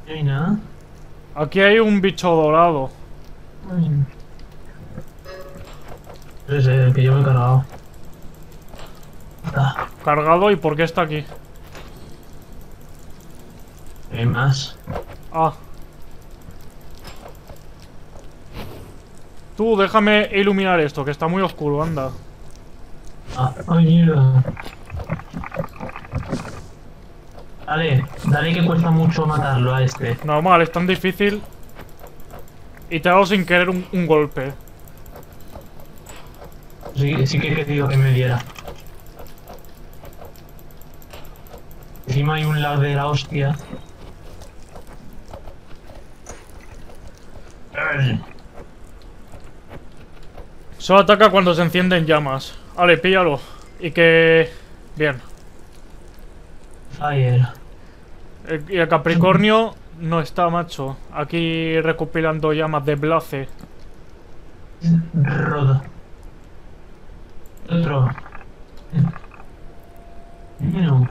No hay nada. Aquí hay un bicho dorado. Ay. Es el que yo me he cargado. Ah, Cargado, ¿y por qué está aquí? hay más. Ah. Tú, déjame iluminar esto, que está muy oscuro, anda. Ah, ay, mierda. Dale, dale que cuesta mucho matarlo a este. Normal, es tan difícil. Y te ha dado sin querer un golpe. Sí, sí que he querido que me diera. Encima hay un lag de la hostia. Ay. Solo ataca cuando se encienden llamas. Vale, píllalo. Y que... Bien. Fire. Y el Capricornio no está, macho. Aquí recopilando llamas de Blaze. Roda. Otro. No.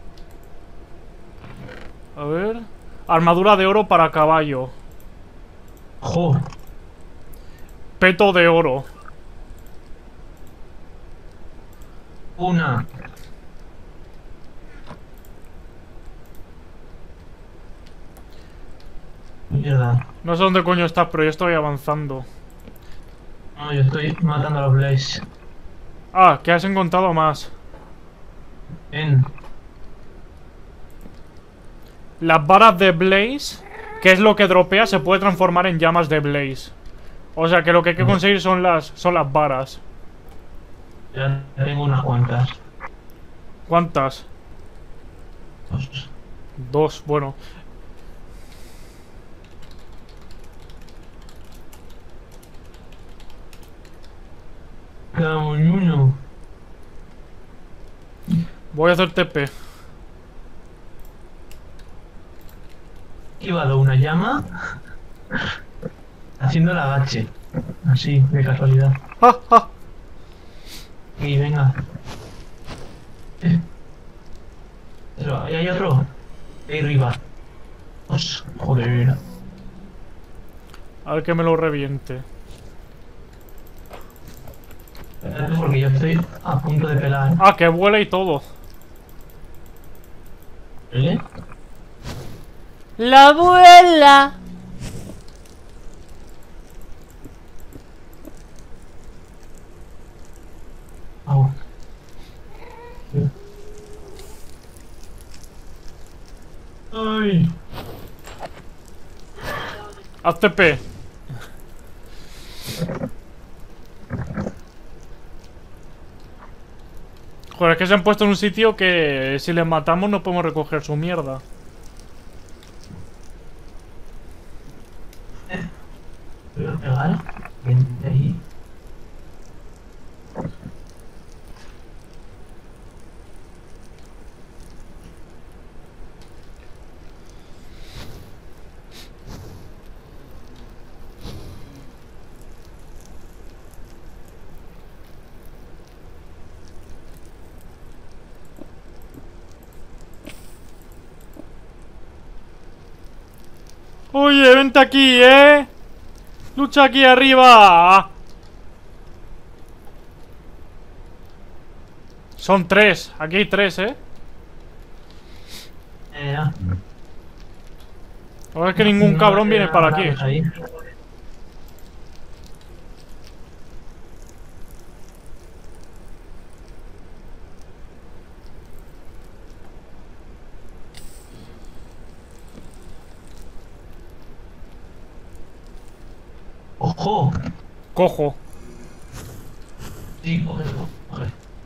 A ver... Armadura de oro para caballo. Jo. Peto de oro. Una. Mierda. No sé dónde coño estás, pero yo estoy avanzando. No, yo estoy matando a los Blaze. Ah, que has encontrado más. Ven. Las varas de Blaze, que es lo que dropea, se puede transformar en llamas de Blaze. O sea que lo que hay que conseguir son las varas. Ya tengo unas cuantas. ¿Cuántas? Dos. Dos, bueno. Cada uno. Voy a hacer TP. Iba de una llama haciendo el agache. Así, de casualidad. ¡Ja, ja! Y venga. Pero ahí hay otro. Ahí arriba. Joder. A ver que me lo reviente. Espérate porque yo estoy a punto de pelar. Ah, que vuela y todo. ¿Eh? La abuela. Au. Ay. Haz TP. Joder, es que se han puesto en un sitio que si les matamos no podemos recoger su mierda. ¿Voy a pegar? Vente ahí. Oye, vente aquí, lucha aquí arriba. Son tres, aquí hay tres, Ya. Ahora es que ningún cabrón viene para aquí. Ahí. ¡Ojo! Cojo. Sí, cógelo, coge.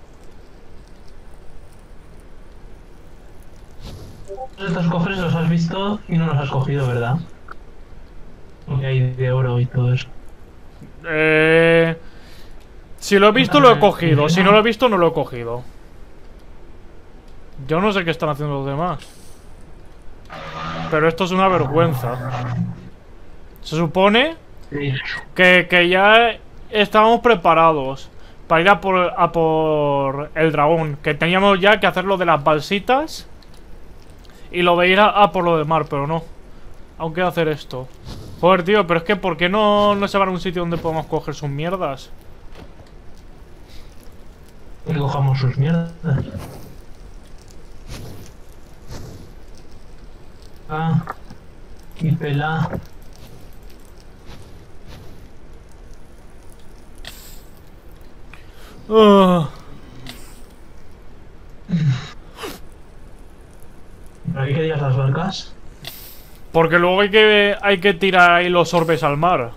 Estos cofres los has visto y no los has cogido, ¿verdad? Porque hay de oro y todo eso. Si lo he visto, lo he cogido. Si no lo he visto, no lo he cogido. Yo no sé qué están haciendo los demás. Pero esto es una vergüenza. Se supone Sí. que ya estábamos preparados para ir a por el dragón. Que teníamos ya que hacer lo de las balsitas y lo de ir a por lo del mar, pero no. Aún queda hacer esto. Joder, tío, pero es que ¿por qué no se van a un sitio donde podamos coger sus mierdas? Que cojamos sus mierdas. Ah, y pela. ¿Para qué querías las barcas? Porque luego hay que tirar ahí los orbes al mar.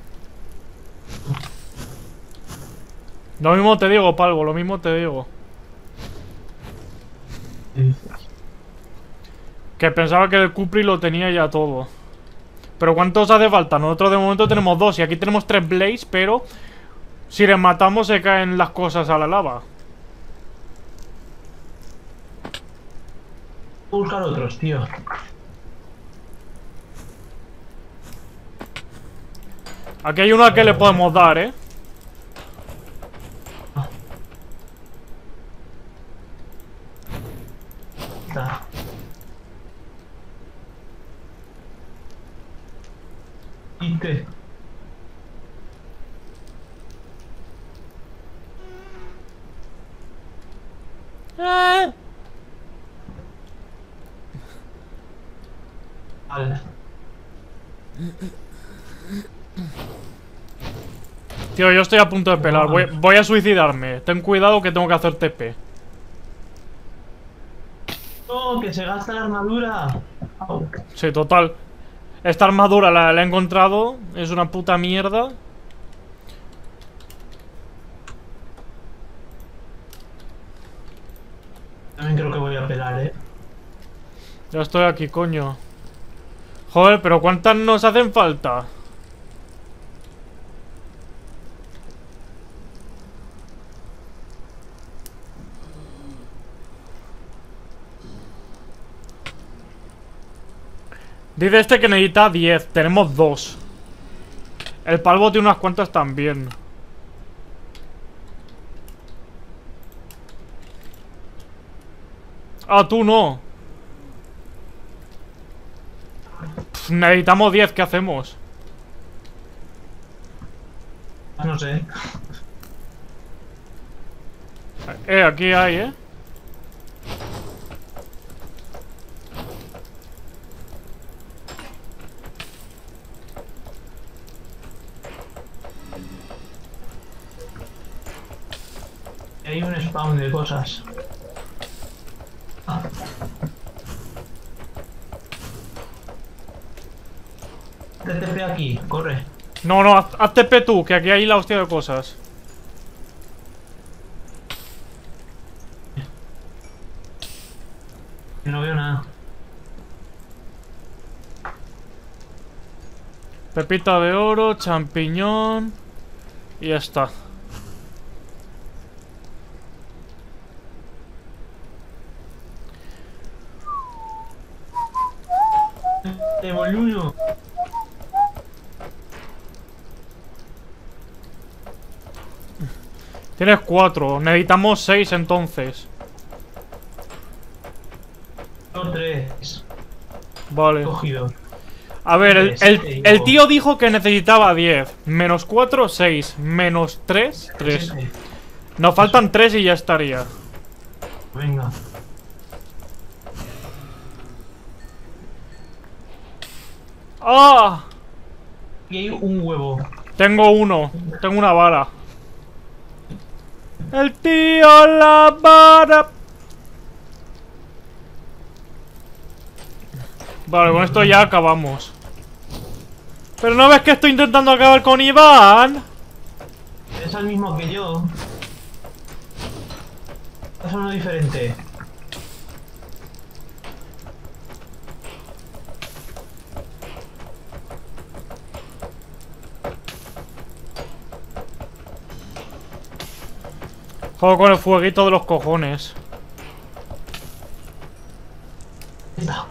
Lo mismo te digo, Palvo, lo mismo te digo. Que pensaba que el Cupri lo tenía ya todo. Pero ¿cuántos hace falta? Nosotros de momento tenemos 2 y aquí tenemos 3 Blaze, pero si les matamos se caen las cosas a la lava. Buscar otros, tío. Aquí hay una que le podemos dar, ¿eh? Está. ¿Y qué? Vale. Tío, yo estoy a punto de pelar. Voy a suicidarme. Ten cuidado que tengo que hacer TP. ¡Oh, que se gasta la armadura! Au. Sí, total. Esta armadura la he encontrado. Es una puta mierda. También creo que voy a pelar, Ya estoy aquí, coño. Joder, pero ¿cuántas nos hacen falta? Dice este que necesita 10. Tenemos 2. El Palvo tiene unas cuantas también. Ah, tú no. Pff, necesitamos 10. ¿Qué hacemos? No sé. Aquí hay, ¿eh? Hay un spawn de cosas. Ah. TTP aquí, corre. No, no, haz TP tú, que aquí hay la hostia de cosas. No veo nada. Pepita de oro, champiñón. Y ya está. Boludo. Tienes 4, necesitamos 6 entonces. Tengo 3. Vale. Cogido. A ver, el tío dijo que necesitaba 10. Menos 4, 6. Menos 3, 3. Nos faltan 3 y ya estaría. Venga. ¡Ah! Aquí hay un huevo. Tengo uno. Tengo una vara. El tío la vara. Vale, con esto ya acabamos. Pero ¿no ves que estoy intentando acabar con Iván? Es el mismo que yo. Es uno diferente. Juego con el fueguito de los cojones. Está.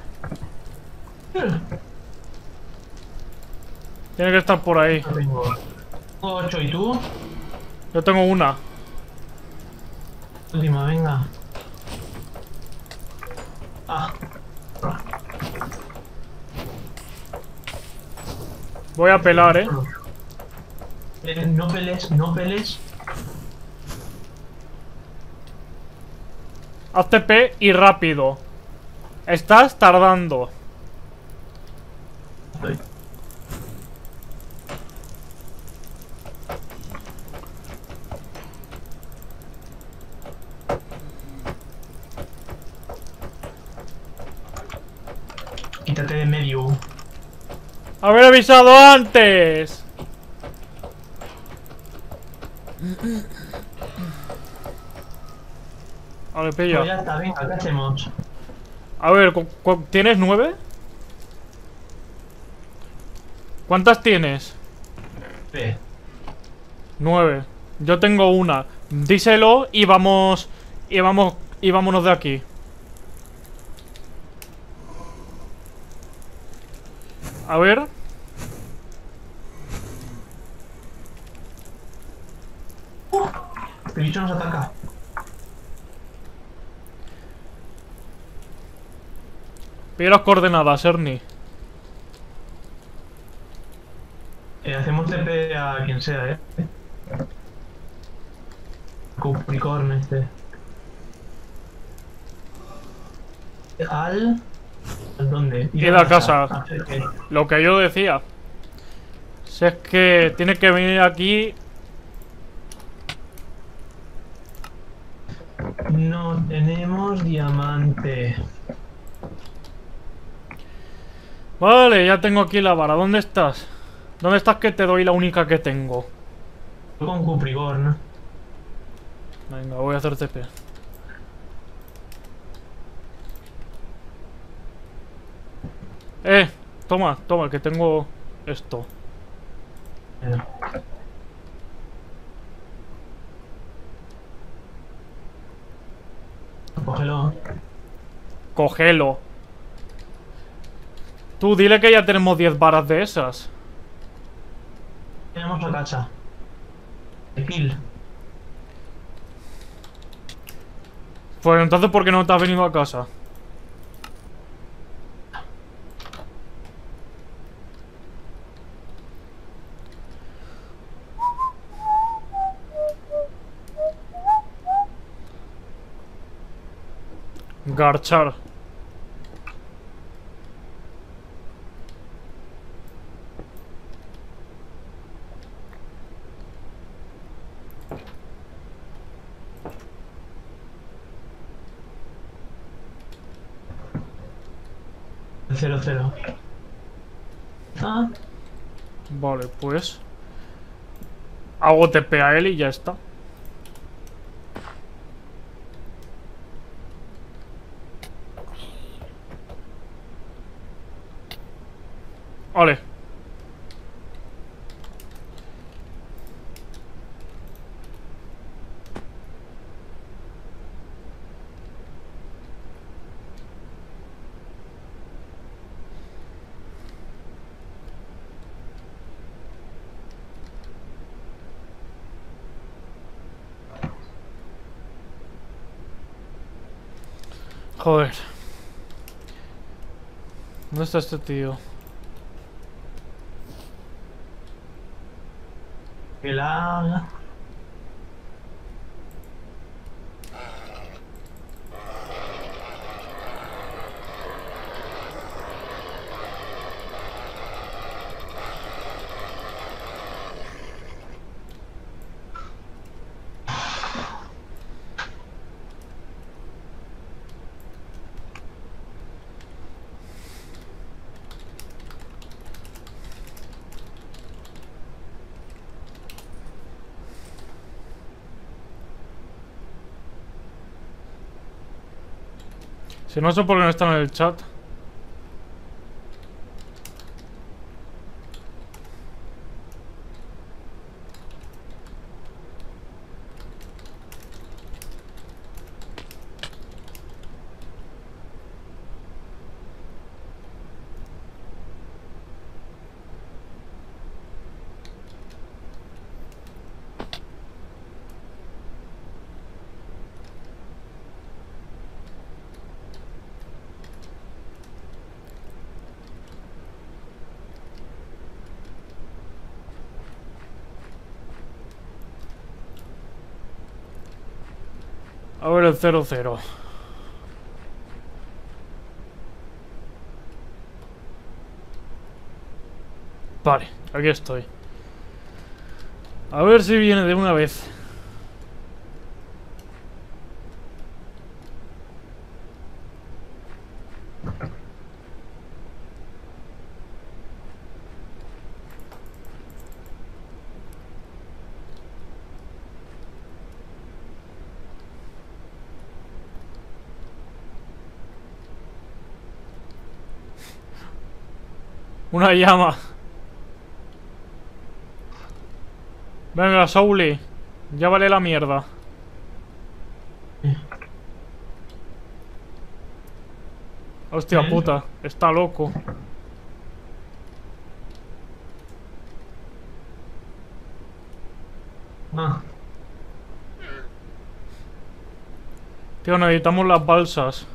Tiene que estar por ahí. Tengo 8 y tú. Yo tengo una. Última, venga. Ah. Voy a pelar, No peles, no peles. Haz TP y rápido. Estás tardando. Estoy. Quítate de medio. ¡Haber avisado antes! Vale, Pues pilla. ya está, venga, ¿qué hacemos? A ver, ¿tienes 9? ¿Cuántas tienes? Ve. 9. Yo tengo una. Díselo y vamos. Y vámonos de aquí. A ver. El bicho nos ataca. Pide las coordenadas, Ernie. Hacemos TP a quien sea, Cupricorn este. ¿Al dónde? Ir a casa. A hacer qué. Lo que yo decía. Si es que tiene que venir aquí. No tenemos diamante. Vale, ya tengo aquí la vara. ¿Dónde estás? ¿Dónde estás que te doy la única que tengo? Con Cupricorn. Venga, voy a hacer TP. Toma, toma, que tengo esto. Cógelo. Cógelo. Tú dile que ya tenemos 10 varas de esas. Tenemos la cacha. El kill. Pues entonces, ¿por qué no te has venido a casa? Garchar. El 0-0. Ah, Vale, pues hago TP a él y ya está. Vale. Joder. ¿Dónde está este tío? que la... Si no sé por qué no están en el chat. A ver el 00. Vale, aquí estoy. A ver si viene de una vez. Una llama. Venga, Souli. Ya vale la mierda. Hostia puta, está loco. Ah, Tío, necesitamos las balsas.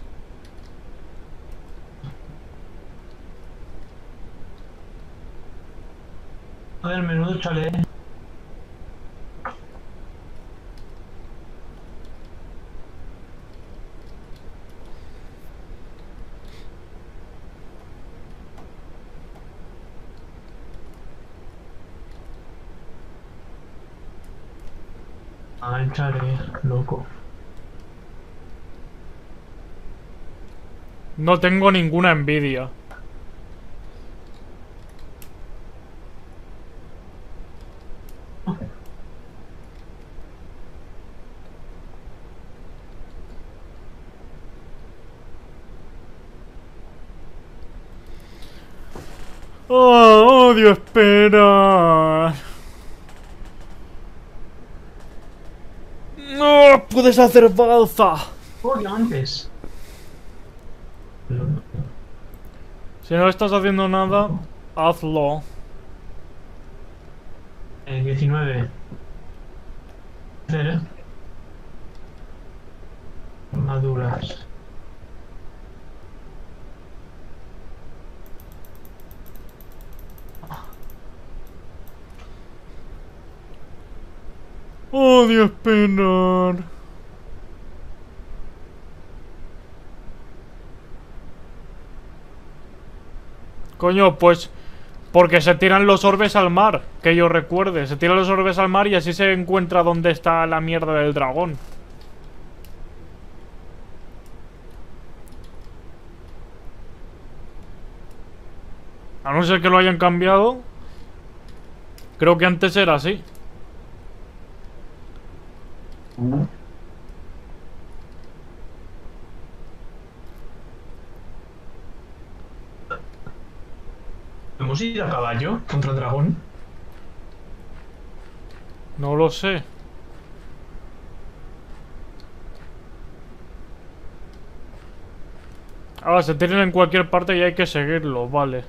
joder, menudo chalet. Ah, el chalet, loco. No tengo ninguna envidia. Oh, odio esperar. No puedes hacer balsa. Oh, diamantes. Si no estás haciendo nada, hazlo. 19. Cero. Maduras. Odio esperar. Coño, pues... Porque se tiran los orbes al mar, que yo recuerde. Se tiran los orbes al mar y así se encuentra dónde está la mierda del dragón. A no ser que lo hayan cambiado. Creo que antes era así. ¿Hemos ido a caballo contra el dragón? No lo sé. Ahora se tiran en cualquier parte y hay que seguirlo, vale.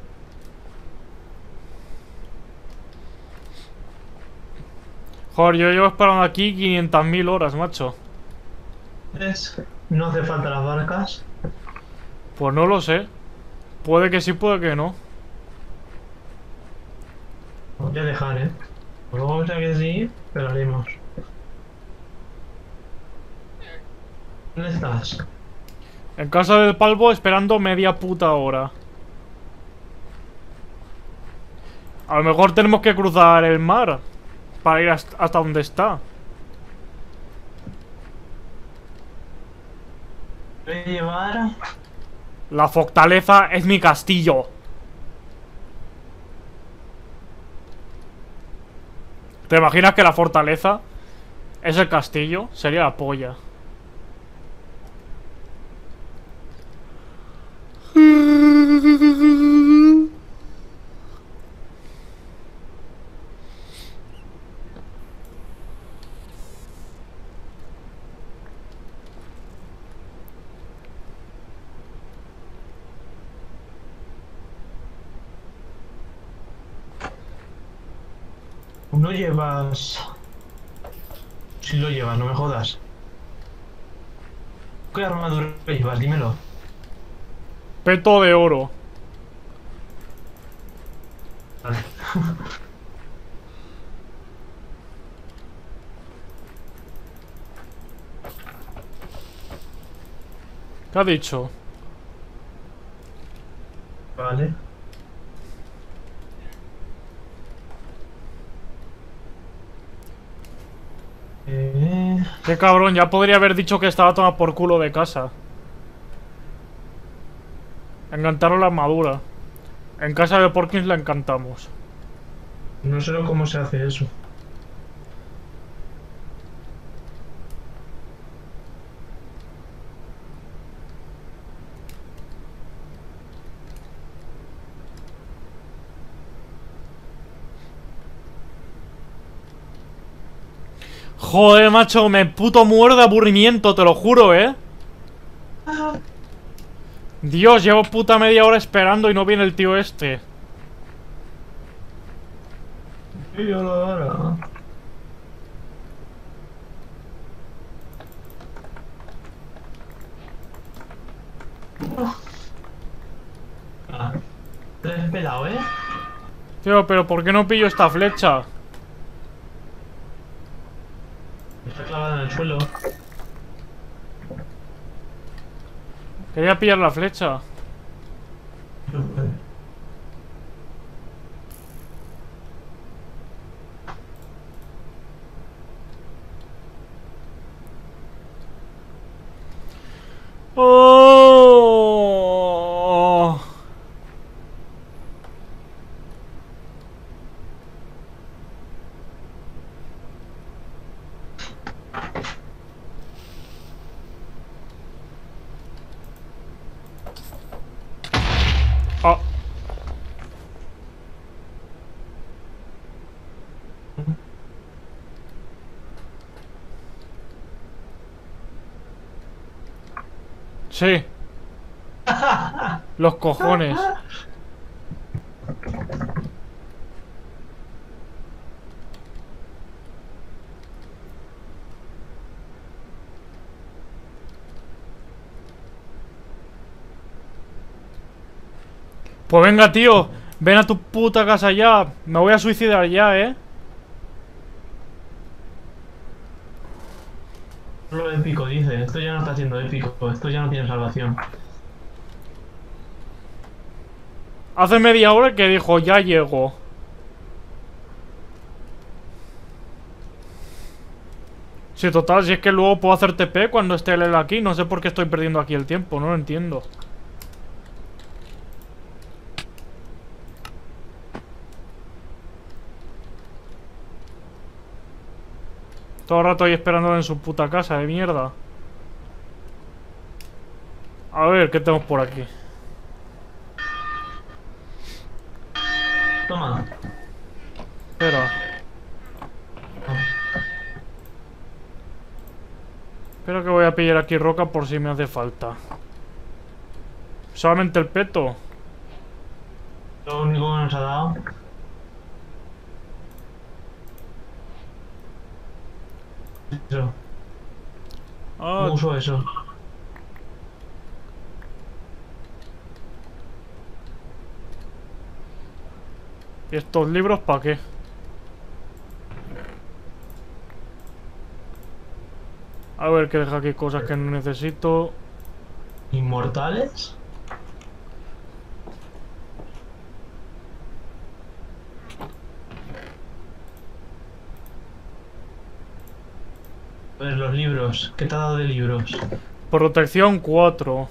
Joder, yo llevo esperando aquí 500.000 horas, macho. No hace falta las barcas. Pues no lo sé. Puede que sí, puede que no. Voy a dejar, Luego sea que sí, pero haremos. ¿Dónde estás? En casa del palvo esperando media puta hora. A lo mejor tenemos que cruzar el mar para ir hasta donde está. Voy a llevar... La fortaleza es mi castillo. ¿Te imaginas que la fortaleza es el castillo? Sería la polla. No llevas... Si lo llevas, no me jodas. ¿Qué armadura llevas? Dímelo. Peto de oro. Vale. ¿Qué ha dicho? Vale. Qué cabrón, ya podría haber dicho que estaba tomado por culo de casa. Encantaron la armadura. En casa de Porkins la encantamos. No sé cómo se hace eso. Joder, macho, me puto muero de aburrimiento, te lo juro, Dios, llevo puta media hora esperando y no viene el tío este. Sí, ahora. Ah, te has pelado, Tío, pero ¿por qué no pillo esta flecha? Está clavada en el suelo. Quería pillar la flecha. Oh. Ah. Sí. Los cojones. Pues venga, tío. Ven a tu puta casa ya. Me voy a suicidar ya, Lo épico, dice. Esto ya no está siendo épico. Esto ya no tiene salvación. Hace media hora que dijo, ya llego. Sí, total, si es que luego puedo hacer TP cuando esté él aquí. No sé por qué estoy perdiendo aquí el tiempo, no lo entiendo. Todo el rato ahí esperándolo en su puta casa de mierda. A ver, ¿qué tenemos por aquí? Toma. Espera. Espero que voy a pillar aquí roca por si me hace falta. Solamente el peto. Lo único que nos ha dado. Eso. Ah, ¿Cómo uso eso? ¿y estos libros para qué? A ver, que deja aquí cosas que no necesito. ¿Inmortales? Pues los libros. ¿Qué te ha dado de libros? Protección 4.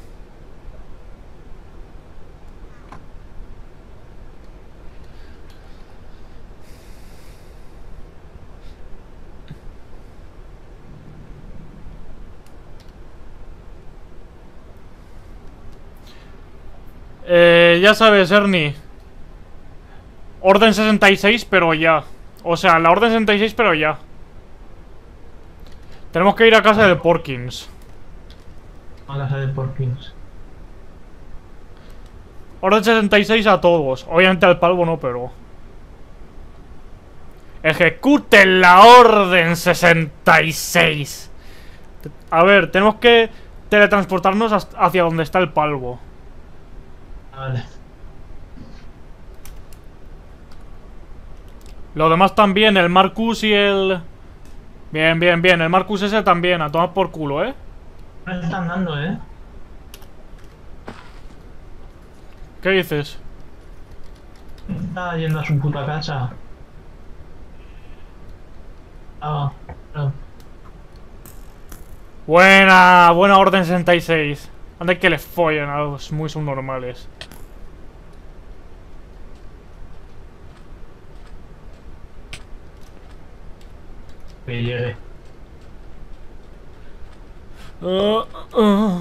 Ya sabes, Ernie. Orden 66, pero ya. O sea, la orden 66, pero ya. Tenemos que ir a casa de Porkins. A casa de Porkins. Orden 66 a todos. Obviamente al palvo no, pero... ¡Ejecuten la orden 66! A ver, tenemos que teletransportarnos hacia donde está el palvo. Vale. Lo demás también, el Marcus y el... Bien, bien, bien. El Marcus ese también, a tomar por culo, Me están dando, ¿Qué dices? Está yendo a su puta casa. Ah, ah. Buena orden 66. Anda que les follen a los muy subnormales. Que llegue. Uh, uh.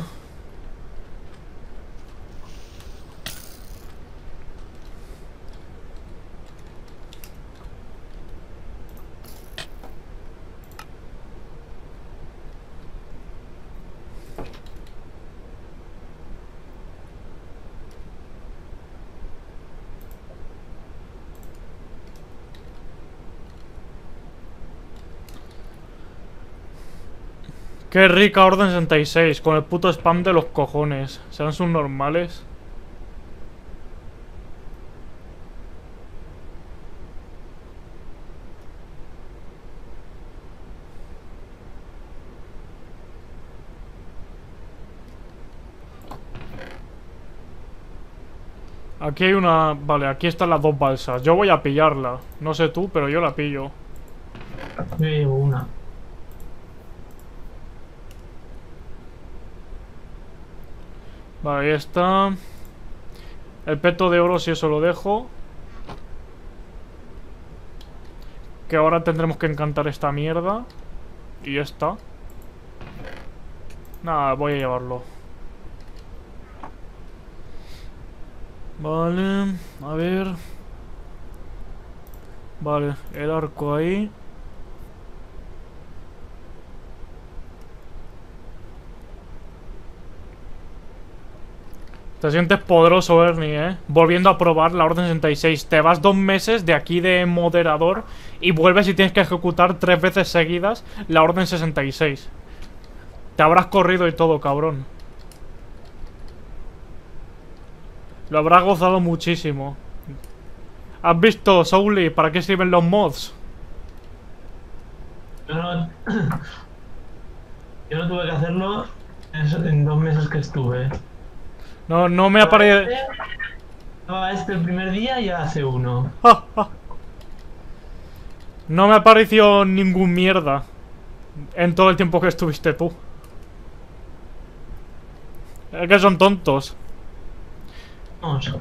Qué rica orden 66, con el puto spam de los cojones. ¿Serán subnormales? Aquí hay una... Vale, aquí están las dos balsas. Yo voy a pillarla. No sé tú, pero yo la pillo. Yo llevo una. Vale, ahí está. El peto de oro, si eso lo dejo. Que ahora tendremos que encantar esta mierda. Y esta. Nada, voy a llevarlo. Vale, a ver. Vale, el arco ahí. Te sientes poderoso, Ernie, ¿eh? Volviendo a probar la Orden 66. Te vas 2 meses de aquí de moderador y vuelves y tienes que ejecutar 3 veces seguidas la Orden 66. Te habrás corrido y todo, cabrón. Lo habrás gozado muchísimo. ¿Has visto, Souli, para qué sirven los mods? Yo no, yo no tuve que hacerlo en 2 meses que estuve. No me aparece... Estaba este el primer día y hace uno. No me apareció ningún mierda en todo el tiempo que estuviste tú. Es que son tontos. Vamos.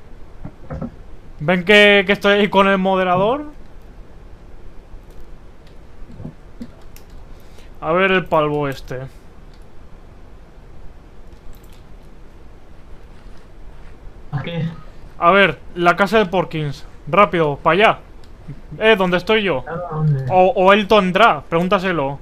¿Ven que estoy ahí con el moderador? A ver el palvo este. ¿A qué? A ver, la casa de Porkins. Rápido, para allá. ¿Dónde estoy yo? ¿A dónde? O él tendrá, pregúntaselo.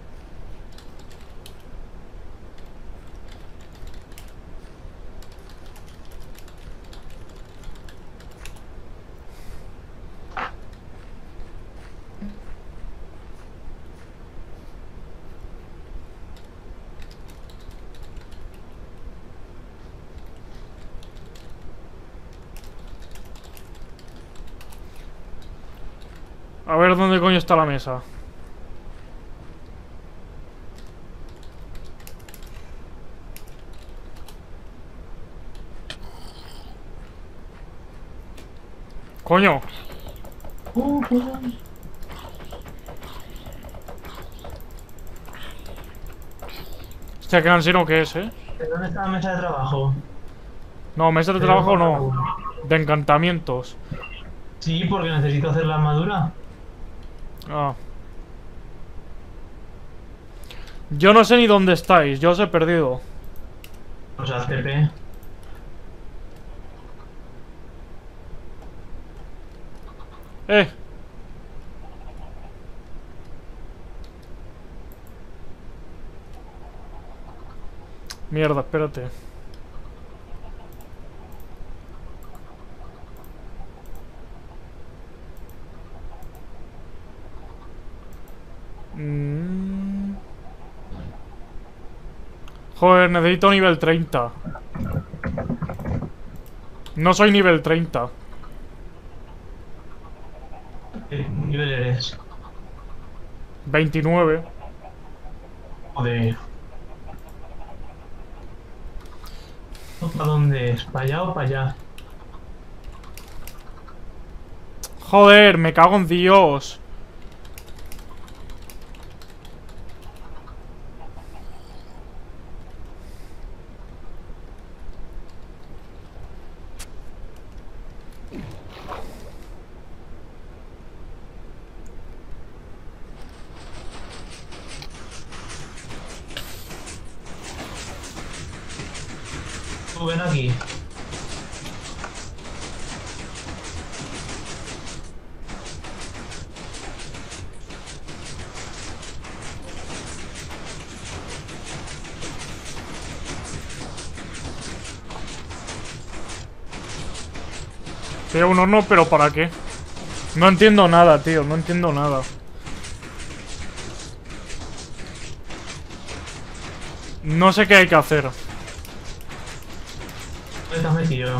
A ver dónde coño está la mesa. Coño. Pues, Hostia, qué cansino que es, ¿dónde está la mesa de trabajo? No, mesa de trabajo no. De encantamientos. Sí, porque necesito hacer la armadura. Ah. Yo no sé ni dónde estáis, yo os he perdido. O sea, CP. Eh. Mierda, espérate. Joder, necesito nivel 30. No soy nivel 30. ¿Qué nivel eres? 29. Joder. ¿Para dónde es? ¿Para allá o para allá? Joder, me cago en Dios. Tú ven aquí. Tío, un horno, pero ¿para qué? No entiendo nada, tío, no entiendo nada. No sé qué hay que hacer. ¿Dónde estás metido?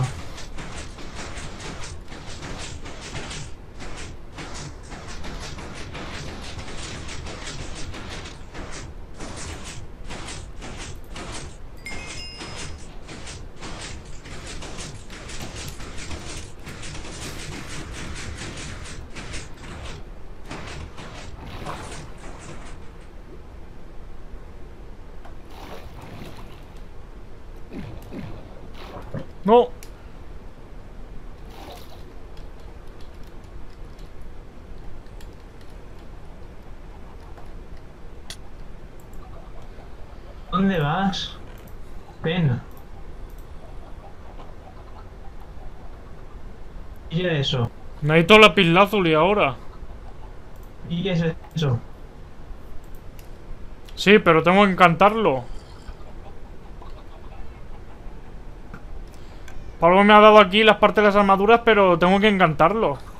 No. ¿Dónde vas? Ven. ¿Y qué es eso? Necesito lapislázuli ahora. ¿Y qué es eso? Sí, pero tengo que encantarlo. Pablo me ha dado aquí las partes de las armaduras, pero tengo que encantarlo.